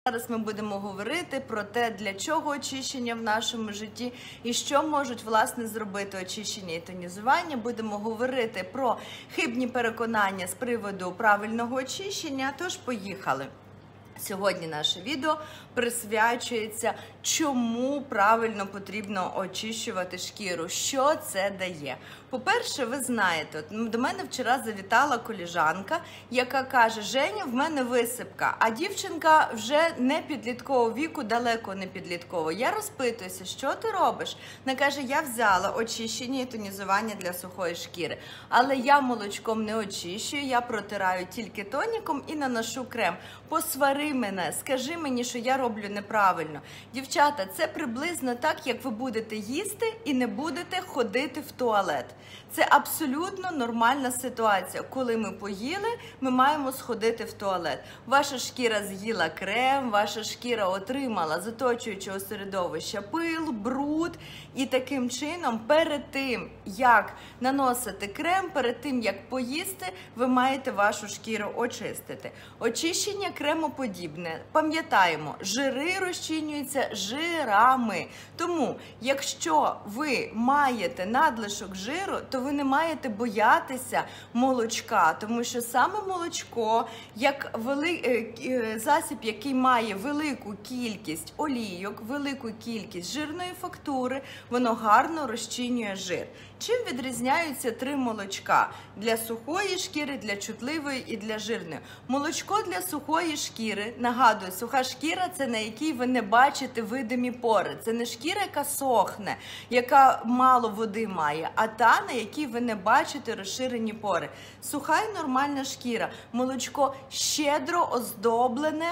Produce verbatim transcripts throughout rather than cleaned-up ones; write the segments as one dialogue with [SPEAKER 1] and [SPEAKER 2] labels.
[SPEAKER 1] Зараз ми будемо говорити про те, для чого очищення в нашому житті і що можуть, власне, зробити очищення і тонізування. Будемо говорити про хибні переконання з приводу правильного очищення, тож поїхали. Сьогодні наше відео присвячується, чому правильно потрібно очищувати шкіру, що це дає. По-перше, ви знаєте, до мене вчора завітала колежанка, яка каже: Женя, в мене висипка, а дівчинка вже не підліткового віку, далеко не підліткового. Я розпитуюся, що ти робиш? Вона каже: я взяла очищення і тонізування для сухої шкіри, але я молочком не очищую, я протираю тільки тоніком і наношу крем. Посвари мене, скажи мені, що я роблю неправильно. Дівчата, це приблизно так, як ви будете їсти і не будете ходити в туалет. Це абсолютно нормальна ситуація. Коли ми поїли, ми маємо сходити в туалет. Ваша шкіра з'їла крем, ваша шкіра отримала з оточуючого середовища пил, бруд. І таким чином, перед тим, як наносити крем, перед тим, як поїсти, ви маєте вашу шкіру очистити. Очищення кремоподібне. Пам'ятаємо, жири розчинюються жирами. Тому, якщо ви маєте надлишок жиру, то ви не маєте боятися молочка, тому що саме молочко, як вели... засіб, який має велику кількість олійок, велику кількість жирної фактури, воно гарно розчинює жир. Чим відрізняються три молочка? Для сухої шкіри, для чутливої і для жирної. Молочко для сухої шкіри, нагадую, суха шкіра – це на якій ви не бачите видимі пори. Це не шкіра, яка сохне, яка мало води має, а та, на якій ви не бачите розширені пори. Суха і нормальна шкіра. Молочко щедро оздоблене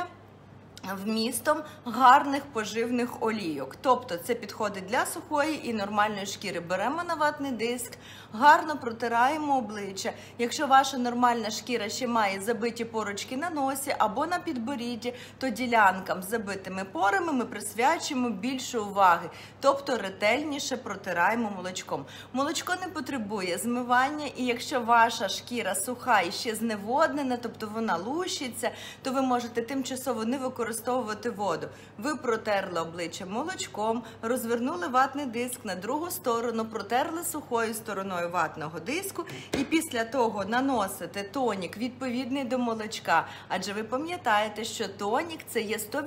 [SPEAKER 1] вмістом гарних поживних олійок. Тобто це підходить для сухої і нормальної шкіри. Беремо на ватний диск, гарно протираємо обличчя. Якщо ваша нормальна шкіра ще має забиті порочки на носі або на підборідді, то ділянкам з забитими порами ми присвячуємо більше уваги. Тобто ретельніше протираємо молочком. Молочко не потребує змивання, і якщо ваша шкіра суха і ще зневоднена, тобто вона лущиться, то ви можете тимчасово не використовувати використовувати воду. Ви протерли обличчя молочком, розвернули ватний диск на другу сторону, протерли сухою стороною ватного диску і після того наносите тонік відповідний до молочка. Адже ви пам'ятаєте, що тонік – це є сто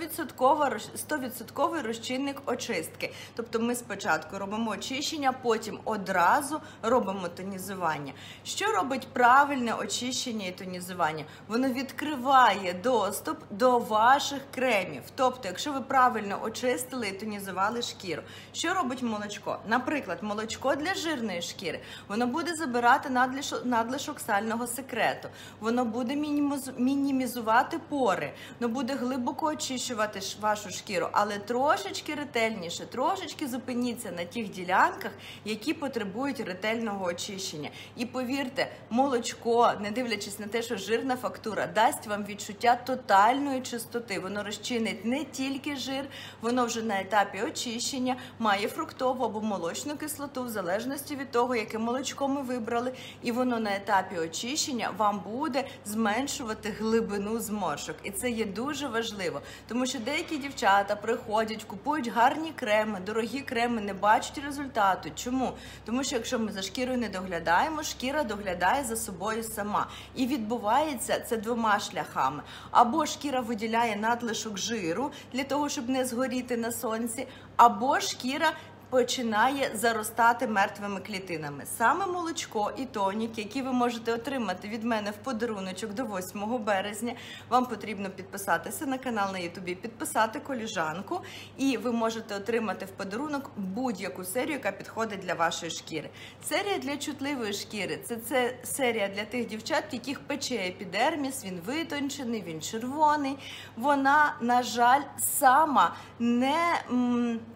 [SPEAKER 1] відсотків розчинник очистки. Тобто ми спочатку робимо очищення, потім одразу робимо тонізування. Що робить правильне очищення і тонізування? Воно відкриває доступ до ваших кремів. Тобто, якщо ви правильно очистили і тонізували шкіру. Що робить молочко? Наприклад, молочко для жирної шкіри. Воно буде забирати надлишок, надлишок сального секрету. Воно буде мінімізувати пори. Воно буде глибоко очищувати вашу шкіру. Але трошечки ретельніше, трошечки зупиніться на тих ділянках, які потребують ретельного очищення. І повірте, молочко, не дивлячись на те, що жирна фактура, дасть вам відчуття тотальної чистоти. Воно розчинить не тільки жир, воно вже на етапі очищення має фруктову або молочну кислоту, в залежності від того, яке молочко ми вибрали, і воно на етапі очищення вам буде зменшувати глибину зморшок. І це є дуже важливо, тому що деякі дівчата приходять, купують гарні креми, дорогі креми, не бачать результату. Чому? Тому що якщо ми за шкірою не доглядаємо, шкіра доглядає за собою сама. І відбувається це двома шляхами. Або шкіра виділяє надлишок жиру для того, щоб не згоріти на сонці, або шкіра починає заростати мертвими клітинами. Саме молочко і тонік, які ви можете отримати від мене в подаруночок до восьмого березня, вам потрібно підписатися на канал на ютубі, підписати колежанку, і ви можете отримати в подарунок будь-яку серію, яка підходить для вашої шкіри. Серія для чутливої шкіри – це, це серія для тих дівчат, яких пече епідерміс, він витончений, він червоний. Вона, на жаль, сама не... М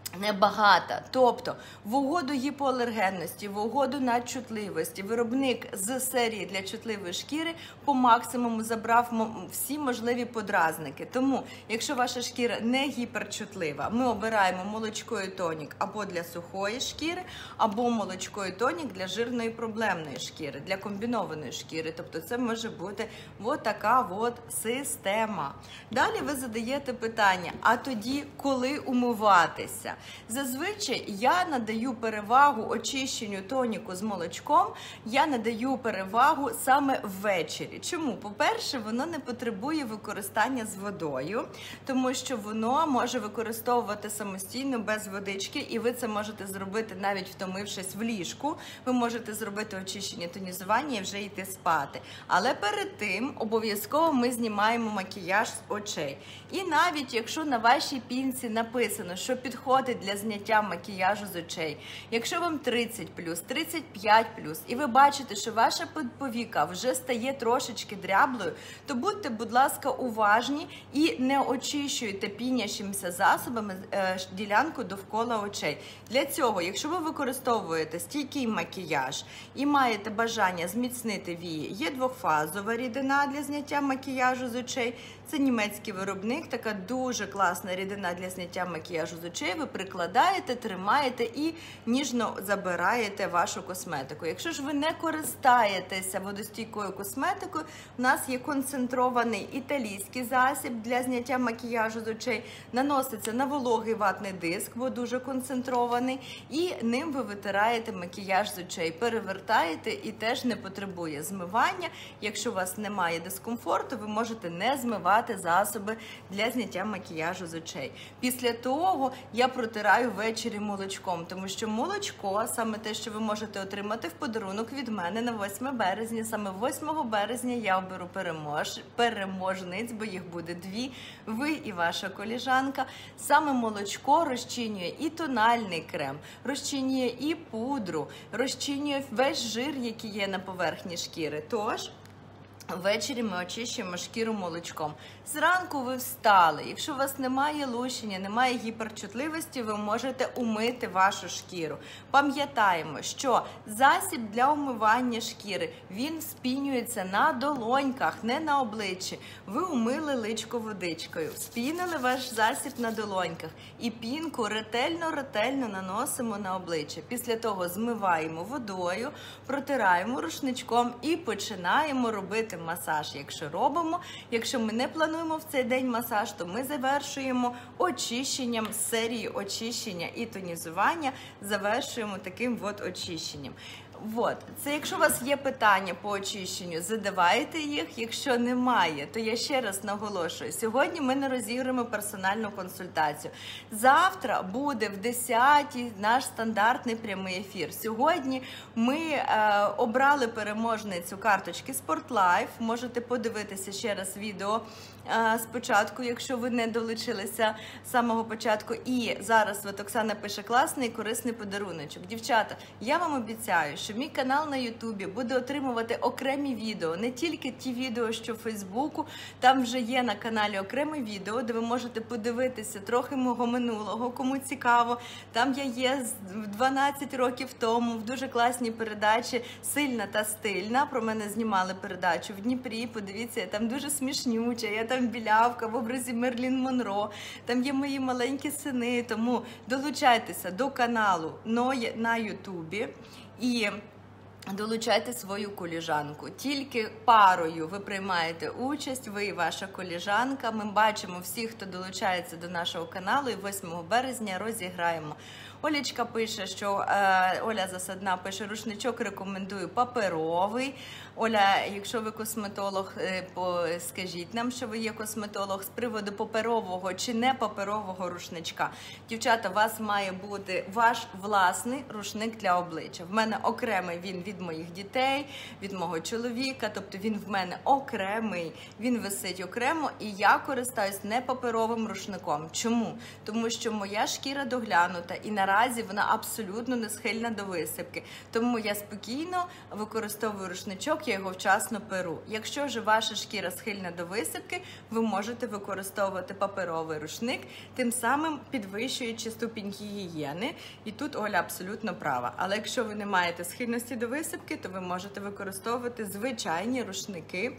[SPEAKER 1] небагато. Тобто, в угоду гіпоалергенності, в угоду надчутливості, виробник з серії для чутливої шкіри по максимуму забрав всі можливі подразники. Тому, якщо ваша шкіра не гіперчутлива, ми обираємо молочко і тонік або для сухої шкіри, або молочко і тонік для жирної проблемної шкіри, для комбінованої шкіри. Тобто, це може бути от така от система. Далі ви задаєте питання, а тоді коли умиватися? Зазвичай я надаю перевагу очищенню тоніку з молочком, я надаю перевагу саме ввечері. Чому? По-перше, воно не потребує використання з водою, тому що воно може використовувати самостійно без водички, і ви це можете зробити навіть втомившись в ліжку. Ви можете зробити очищення, тонізування і вже йти спати. Але перед тим обов'язково ми знімаємо макіяж з очей. І навіть якщо на вашій пінці написано, що підходить для зняття макіяжу з очей, якщо вам тридцять плюс, тридцять п'ять плюс, і ви бачите, що ваша повіка вже стає трошечки дряблою, то будьте, будь ласка, уважні і не очищуйте пінящимися засобами е, ділянку довкола очей. Для цього, якщо ви використовуєте стійкий макіяж і маєте бажання зміцнити вії, є двохфазова рідина для зняття макіяжу з очей. Це німецький виробник, така дуже класна рідина для зняття макіяжу з очей. Ви прикладаєте, тримаєте і ніжно забираєте вашу косметику. Якщо ж ви не користаєтеся водостійкою косметикою, у нас є концентрований італійський засіб для зняття макіяжу з очей. Наноситься на вологий ватний диск, бо дуже концентрований, і ним ви витираєте макіяж з очей, перевертаєте і теж не потребує змивання. Якщо у вас немає дискомфорту, ви можете не змивати засоби для зняття макіяжу з очей. Після того я протираю ввечері молочком, тому що молочко, саме те, що ви можете отримати в подарунок від мене на восьме березня, саме восьмого березня я оберу перемож... переможниць, бо їх буде дві, ви і ваша коліжанка. Саме молочко розчинює і тональний крем, розчинює і пудру, розчинює весь жир, який є на поверхні шкіри. Тож, ввечері ми очищуємо шкіру молочком. Зранку ви встали. Якщо у вас немає лущення, немає гіперчутливості, ви можете умити вашу шкіру. Пам'ятаємо, що засіб для умивання шкіри, він вспінюється на долоньках, не на обличчі. Ви умили личко водичкою, вспінили ваш засіб на долоньках і пінку ретельно-ретельно наносимо на обличчя. Після того змиваємо водою, протираємо рушничком і починаємо робити масаж. Якщо робимо, якщо ми не плануємо в цей день масаж, то ми завершуємо очищенням, серії очищення і тонізування, завершуємо таким от очищенням. От. Це якщо у вас є питання по очищенню, задавайте їх. Якщо немає, то я ще раз наголошую, сьогодні ми не розіграємо персональну консультацію. Завтра буде в десятій наш стандартний прямий ефір. Сьогодні ми е, обрали переможницю карточки SportLife. Можете подивитися ще раз відео е, спочатку, якщо ви не долучилися з самого початку. І зараз от Оксана пише класний і корисний подаруночок. Дівчата, я вам обіцяю, що мій канал на Ютубі буде отримувати окремі відео, не тільки ті відео, що в Фейсбуку, там вже є на каналі окреме відео, де ви можете подивитися трохи мого минулого, кому цікаво. Там я є дванадцять років тому в дуже класній передачі «Сильна та стильна». Про мене знімали передачу в Дніпрі, подивіться, я там дуже смішнюча, я там білявка в образі Мерлін Монро, там є мої маленькі сини, тому долучайтеся до каналу на Ютубі. І долучайте свою коліжанку. Тільки парою ви приймаєте участь, ви і ваша коліжанка. Ми бачимо всіх, хто долучається до нашого каналу, і восьмого березня розіграємо. Олечка пише, що е, Оля Засадна пише, рушничок рекомендую паперовий. Оля, якщо ви косметолог, е, по, скажіть нам, що ви є косметолог з приводу паперового чи не паперового рушничка. Дівчата, у вас має бути ваш власний рушник для обличчя. В мене окремий він від моїх дітей, від мого чоловіка, тобто він в мене окремий, він висить окремо, і я користаюсь не паперовим рушником. Чому? Тому що моя шкіра доглянута, і на наразі вона абсолютно не схильна до висипки. Тому я спокійно використовую рушничок, я його вчасно перу. Якщо ж ваша шкіра схильна до висипки, ви можете використовувати паперовий рушник, тим самим підвищуючи ступінь гігієни. І тут Оля абсолютно права. Але якщо ви не маєте схильності до висипки, то ви можете використовувати звичайні рушники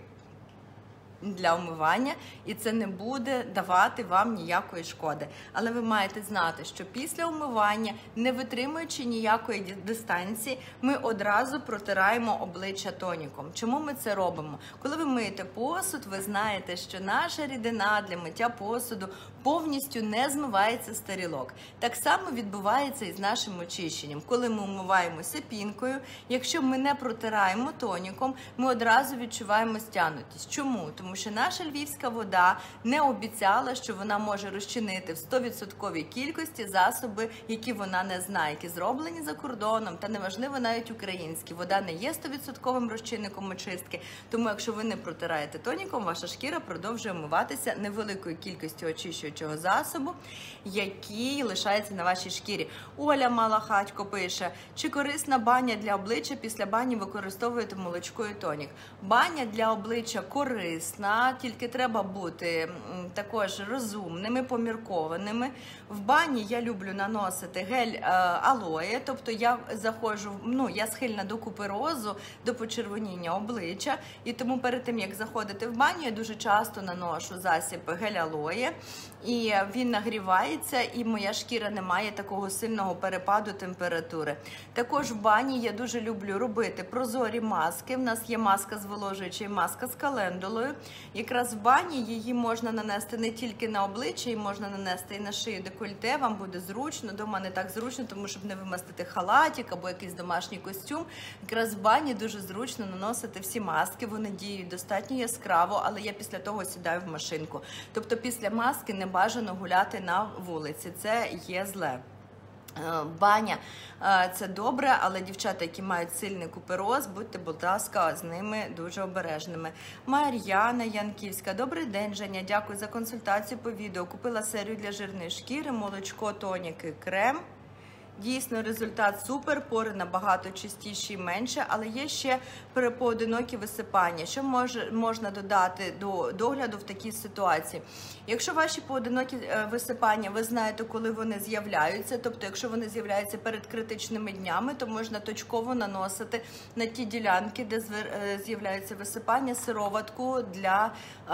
[SPEAKER 1] для омивання, і це не буде давати вам ніякої шкоди. Але ви маєте знати, що після омивання, не витримуючи ніякої дистанції, ми одразу протираємо обличчя тоніком. Чому ми це робимо? Коли ви миєте посуд, ви знаєте, що наша рідина для миття посуду повністю не змивається з тарілок. Так само відбувається і з нашим очищенням. Коли ми умиваємося пінкою, якщо ми не протираємо тоніком, ми одразу відчуваємо стягнутість. Чому? Тому що наша львівська вода не обіцяла, що вона може розчинити в сто відсотків кількості засоби, які вона не знає, які зроблені за кордоном, та неважливо навіть українські. Вода не є сто відсотків розчинником очистки, тому якщо ви не протираєте тоніком, ваша шкіра продовжує омиватися невеликою кількістю очищуючого засобу, який лишається на вашій шкірі. Оля Малахатько пише, чи корисна баня для обличчя, після бані використовуєте молочко і тонік? Баня для обличчя корисна, тільки треба бути також розумними, поміркованими. В бані я люблю наносити гель е, алоє, тобто я заходжу, ну, я схильна до куперозу, до почервоніння обличчя, і тому перед тим, як заходити в баню, я дуже часто наношу засіб гель алоє, і він нагрівається, і моя шкіра не має такого сильного перепаду температури. Також в бані я дуже люблю робити прозорі маски. В нас є маска зволожуюча і маска з календулою. Якраз в бані її можна нанести не тільки на обличчя, її можна нанести і на шию, декольте, вам буде зручно. Дома не так зручно, тому щоб не вимастити халатик або якийсь домашній костюм. Якраз в бані дуже зручно наносити всі маски, вони діють достатньо яскраво, але я після того сідаю в машинку. Тобто після маски не бажано гуляти на вулиці, це є зле. Баня – це добре, але дівчата, які мають сильний купероз, будьте, будь ласка, з ними дуже обережними. Мар'яна Янківська. Добрий день, Женя. Дякую за консультацію по відео. Купила серію для жирної шкіри, молочко, тоніки, крем. Дійсно, результат супер, пори набагато чистіші і менше, але є ще поодинокі висипання. Що може, можна додати до догляду в такій ситуації? Якщо ваші поодинокі висипання, ви знаєте, коли вони з'являються, тобто якщо вони з'являються перед критичними днями, то можна точково наносити на ті ділянки, де з'являються висипання, сироватку для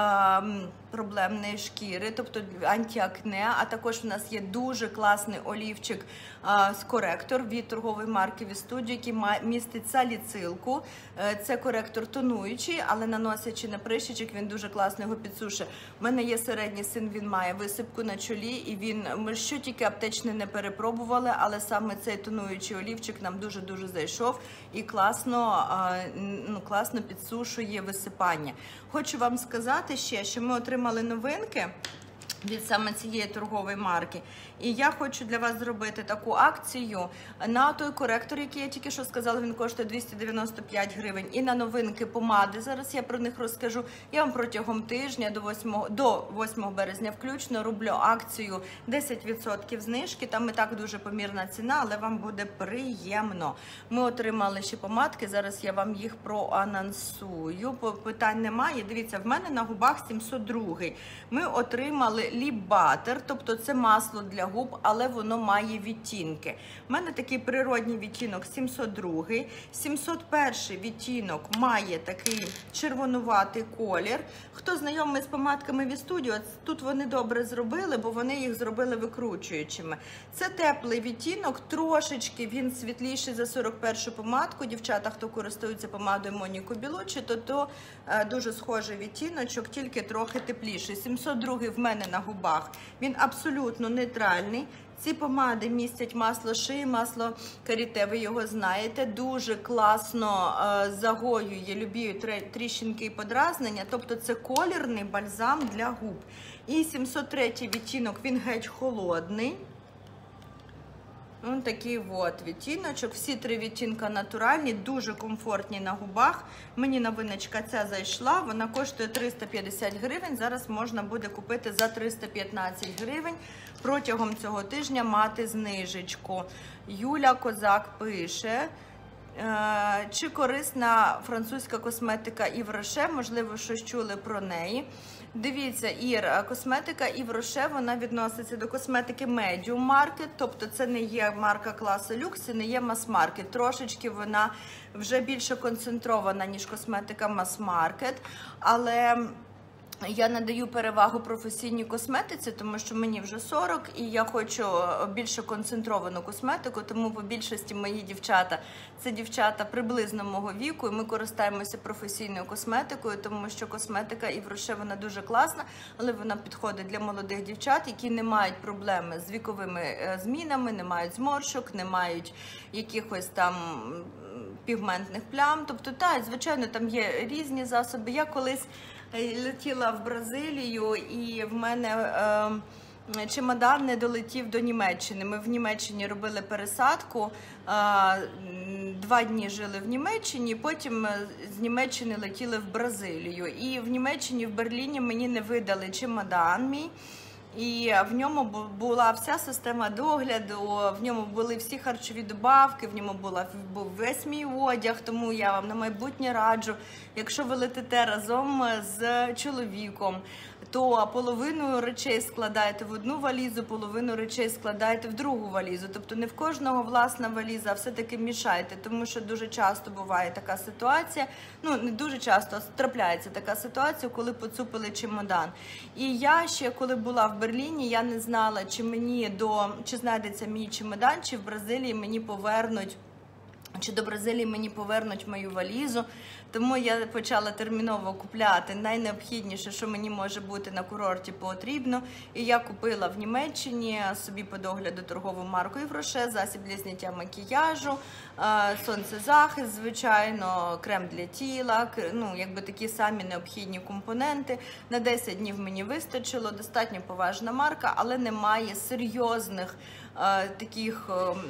[SPEAKER 1] е, проблемної шкіри, тобто антиакне, а також у нас є дуже класний олівчик е, коректор від торгової марки Вістудіо, який містить саліцилку. Це коректор тонуючий, але наносячи на прищичок, він дуже класно його підсушує. У мене є середній син, він має висипку на чолі, і він, ми що тільки аптечне не перепробували, але саме цей тонуючий олівчик нам дуже-дуже зайшов і класно, ну, класно підсушує висипання. Хочу вам сказати ще, що ми отримали новинки від саме цієї торгової марки. І я хочу для вас зробити таку акцію на той коректор, який я тільки що сказала, він коштує двісті дев'яносто п'ять гривень. І на новинки помади, зараз я про них розкажу. Я вам протягом тижня до восьмого, до восьмого березня включно роблю акцію десять відсотків знижки. Там і так дуже помірна ціна, але вам буде приємно. Ми отримали ще помадки, зараз я вам їх проанонсую. Питань немає. Дивіться, в мене на губах сімсот два. Ми отримали Lip Butter, тобто це масло для губ, але воно має відтінки. У мене такий природній відтінок сімсот два. сімсот перший відтінок має такий червонуватий колір. Хто знайомий з помадками Вістудіо, тут вони добре зробили, бо вони їх зробили викручуючими. Це теплий відтінок, трошечки він світліший за сорок першу помадку. Дівчата, хто користується помадою Моніко Білуччі, то то е, дуже схожий відтіночок, тільки трохи тепліший. сімсот два в мене на губах. Він абсолютно нейтральний. Ці помади містять масло шиї, масло каріте, ви його знаєте. Дуже класно е, загоює любі тріщинки і подразнення. Тобто це колірний бальзам для губ. І сімсот третій відтінок, він геть холодний. Ось такий от відтіночок. Всі три відтінка натуральні, дуже комфортні на губах. Мені новиночка ця зайшла, вона коштує триста п'ятдесят гривень. Зараз можна буде купити за триста п'ятнадцять гривень. Протягом цього тижня мати знижечку. Юля Козак пише, чи корисна французька косметика Yves Rocher, можливо, щось чули про неї. Дивіться, Ір, косметика Yves Rocher, вона відноситься до косметики Medium Market, тобто це не є марка класу люкс, це не є мас-маркет. Трошечки вона вже більше концентрована, ніж косметика мас-маркет, але я надаю перевагу професійній косметиці, тому що мені вже сорок і я хочу більше концентровану косметику, тому по більшості мої дівчата – це дівчата приблизно мого віку, і ми користуємося професійною косметикою, тому що косметика Yves Rocher, вона дуже класна, але вона підходить для молодих дівчат, які не мають проблеми з віковими змінами, не мають зморшок, не мають якихось там пігментних плям. Тобто, так, звичайно, там є різні засоби. Я колись летіла в Бразилію, і в мене е, чемодан не долетів до Німеччини. Ми в Німеччині робили пересадку, е, два дні жили в Німеччині, потім з Німеччини летіли в Бразилію. І в Німеччині, в Берліні мені не видали чемодан мій. І в ньому була вся система догляду, в ньому були всі харчові добавки, в ньому була, був весь мій одяг, тому я вам на майбутнє раджу, якщо ви летите разом з чоловіком, то половину речей складаєте в одну валізу, половину речей складаєте в другу валізу. Тобто не в кожного власна валіза, а все-таки мішайте, тому що дуже часто буває така ситуація, ну не дуже часто, а трапляється така ситуація, коли поцупили чемодан. І я ще, коли була в Берліні, я не знала, чи мені до, чи знайдеться мій чемодан, чи в Бразилії мені повернуть, чи до Бразилії мені повернуть мою валізу. Тому я почала терміново купляти найнеобхідніше, що мені може бути на курорті потрібно. І я купила в Німеччині собі по догляду торгову марку Yves Rocher, засіб для зняття макіяжу, сонцезахист, звичайно, крем для тіла, ну, якби такі самі необхідні компоненти. На десять днів мені вистачило, достатньо поважна марка, але немає серйозних таких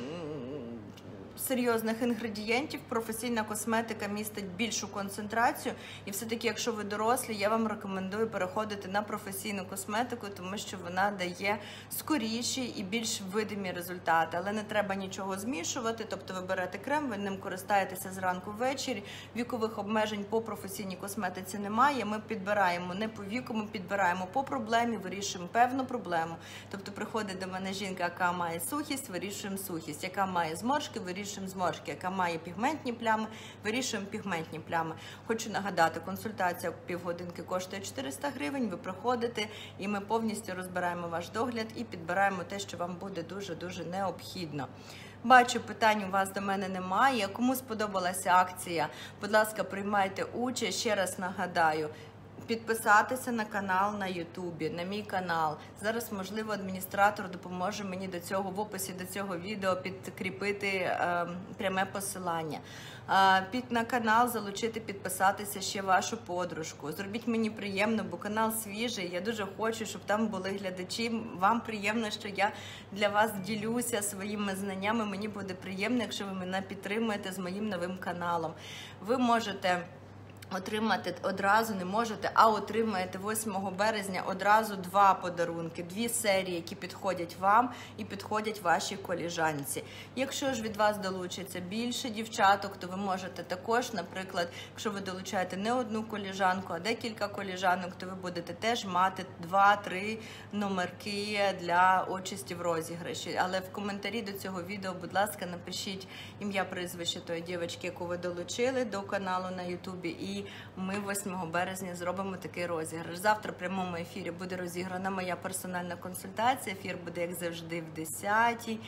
[SPEAKER 1] серйозних інгредієнтів. Професійна косметика містить більшу концентрацію, і все-таки, якщо ви дорослі, я вам рекомендую переходити на професійну косметику, тому що вона дає скоріші і більш видимі результати. Але не треба нічого змішувати, тобто ви берете крем, ви ним користаєтеся зранку ввечері, вікових обмежень по професійній косметиці немає, ми підбираємо не по віку, ми підбираємо по проблемі, вирішуємо певну проблему. Тобто приходить до мене жінка, яка має сухість, вирішуємо сухість, яка має зморшки, вирішуємо зморшки, яка має пігментні плями, вирішуємо пігментні плями. Хочу нагадати, консультація півгодинки коштує чотириста гривень, ви приходите і ми повністю розбираємо ваш догляд і підбираємо те, що вам буде дуже-дуже необхідно. Бачу, питань у вас до мене немає. Кому сподобалася акція, будь ласка, приймайте участь. Ще раз нагадаю, підписатися на канал на Ютубі, на мій канал. Зараз, можливо, адміністратор допоможе мені до цього, в описі до цього відео підкріпити е, пряме посилання. Е, під на канал залучити, підписатися ще вашу подружку. Зробіть мені приємно, бо канал свіжий, я дуже хочу, щоб там були глядачі. Вам приємно, що я для вас ділюся своїми знаннями. Мені буде приємно, якщо ви мене підтримуєте з моїм новим каналом. Ви можете отримати одразу, не можете, а отримаєте восьмого березня одразу два подарунки, дві серії, які підходять вам і підходять вашій коліжанці. Якщо ж від вас долучиться більше дівчаток, то ви можете також, наприклад, якщо ви долучаєте не одну коліжанку, а декілька коліжанок, то ви будете теж мати два-три номерки для участі в розіграші. Але в коментарі до цього відео, будь ласка, напишіть ім'я, прізвище тої дівчинки, яку ви долучили до каналу на Ютубі, і ми восьмого березня зробимо такий розіграш. Завтра в прямому ефірі буде розіграна моя персональна консультація. Ефір буде, як завжди, в десятій.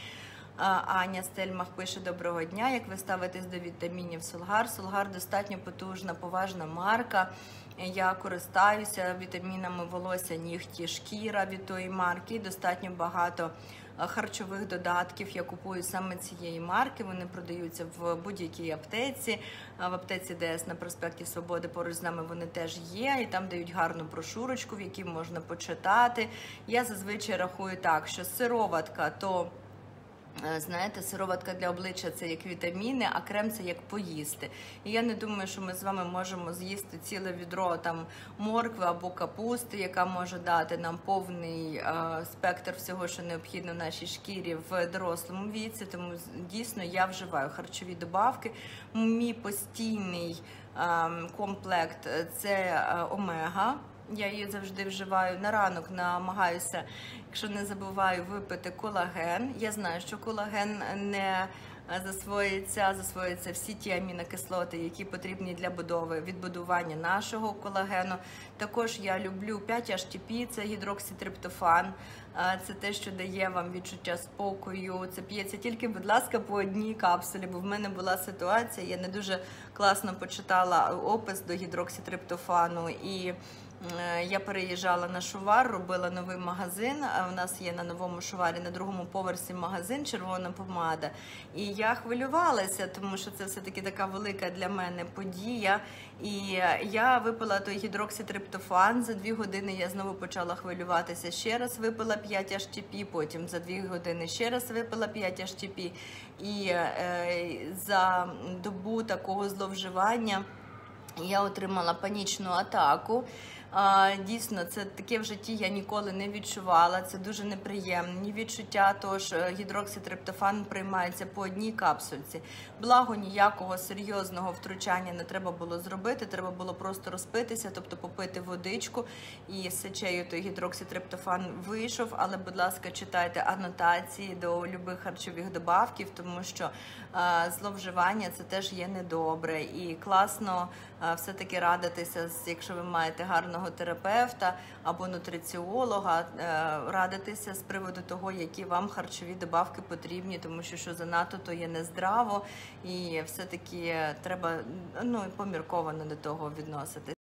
[SPEAKER 1] Аня Стельмах пише: доброго дня, як ви ставитесь до вітамінів Солгар? Солгар достатньо потужна, поважна марка. Я користаюся вітамінами волосся, нігті, шкіра від тої марки. Достатньо багато харчових додатків я купую саме цієї марки. Вони продаються в будь-якій аптеці. В аптеці ДС на проспекті Свободи поруч з нами вони теж є. І там дають гарну брошурочку, в якій можна почитати. Я зазвичай рахую так, що сироватка – то Знаєте, сироватка для обличчя – це як вітаміни, а крем – це як поїсти. І я не думаю, що ми з вами можемо з'їсти ціле відро там моркви або капусти, яка може дати нам повний е, спектр всього, що необхідно нашій шкірі в дорослому віці. Тому дійсно я вживаю харчові добавки. Мій постійний е, комплект – це е, омега. Я її завжди вживаю на ранок, намагаюся, якщо не забуваю, випити колаген. Я знаю, що колаген не засвоюється, засвоюються всі ті амінокислоти, які потрібні для будови, відбудування нашого колагену. Також я люблю п'ять ейч ті пі, це гідрокситриптофан. Це те, що дає вам відчуття спокою. Це п'ється тільки, будь ласка, по одній капсулі, бо в мене була ситуація, я не дуже класно почитала опис до гідрокситриптофану, і я переїжджала на Шувар, робила новий магазин, у нас є на новому Шуварі, на другому поверсі магазин «Червона помада». І я хвилювалася, тому що це все-таки така велика для мене подія. І я випила той гідрокситриптофан, за дві години я знову почала хвилюватися, ще раз випила п'ять ейч ті пі, потім за дві години ще раз випила п'ять ейч ті пі. І е, за добу такого зловживання я отримала панічну атаку. Дійсно, це таке в житті я ніколи не відчувала, це дуже неприємні відчуття, тож гідрокситриптофан приймається по одній капсульці. Благо, ніякого серйозного втручання не треба було зробити, треба було просто розпитися, тобто попити водичку, і з сечею той гідрокситриптофан вийшов, але, будь ласка, читайте анотації до любих харчових добавків, тому що а, зловживання це теж є недобре, і класно а, все-таки радитися, якщо ви маєте гарного терапевта або нутриціолога, радитися з приводу того, які вам харчові добавки потрібні, тому що що занадто, то є нездраво, і все-таки треба ну, помірковано до того відноситись.